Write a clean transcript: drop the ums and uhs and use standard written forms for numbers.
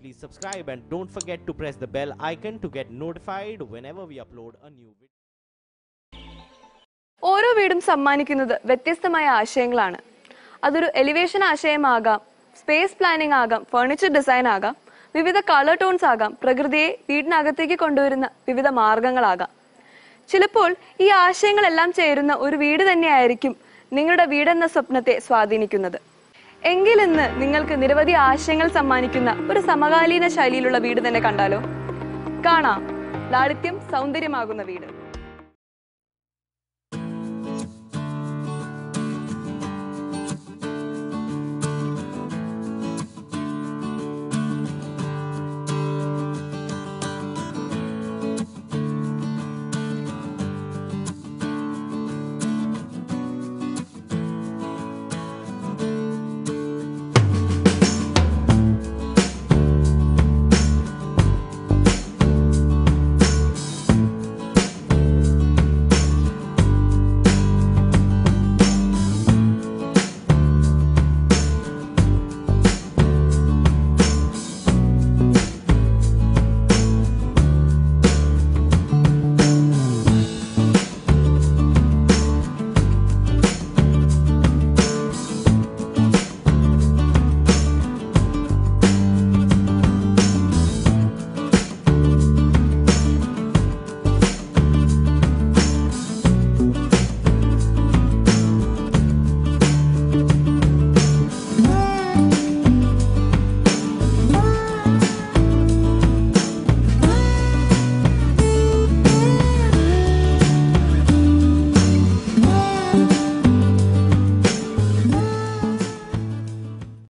please subscribe and don't forget to press the bell icon to get notified whenever we upload a new video. ഓരോ വീടും സമ്മാനിക്കുന്നത് വ്യത്യസ്തമായ ആശയങ്ങളാണ്. അതൊരു elevation ആശയമാകാം, സ്പേസ് പ്ലാനിംഗ് ആകാം, ഫർണിച്ചർ ഡിസൈൻ ആകാം, വിവിധ കളർ ടോൺസ് ആകാം, പ്രകൃതിയെ വീടിനകത്തേക്ക് കൊണ്ടുവരുന്ന വിവിധ മാർഗങ്ങളാകാം. ചിലപ്പോൾ ഈ ആശയങ്ങളെല്ലാം ചേരുന്ന ഒരു വീട് തന്നെയായിരിക്കും നിങ്ങളുടെ വീടെന്ന സ്വപ്നത്തെ സ്വാധീനിക്കുന്നത്. എങ്കിൽ ഇന്ന് നിങ്ങൾക്ക് നിരവധി ആശയങ്ങൾ സമ്മാനിക്കുന്ന ഒരു സമകാലീന ശൈലിയിലുള്ള വീട് തന്നെ കണ്ടാലോ? കാണാം ലാളിത്യം സൗന്ദര്യമാകുന്ന വീട്.